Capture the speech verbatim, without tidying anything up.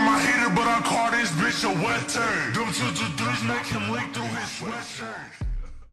my heater, but I call this bitch a wet turd. Them two to threes make him leak through his sweatshirt.